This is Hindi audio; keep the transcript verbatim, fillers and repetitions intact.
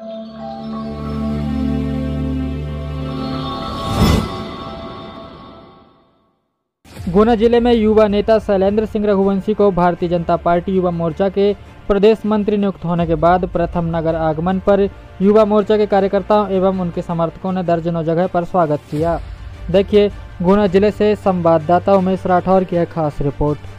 गुना जिले में युवा नेता शैलेंद्र सिंह रघुवंशी को भारतीय जनता पार्टी युवा मोर्चा के प्रदेश मंत्री नियुक्त होने के बाद प्रथम नगर आगमन पर युवा मोर्चा के कार्यकर्ताओं एवं उनके समर्थकों ने दर्जनों जगह पर स्वागत किया। देखिए गुना जिले से संवाददाता उमेश राठौर की एक खास रिपोर्ट।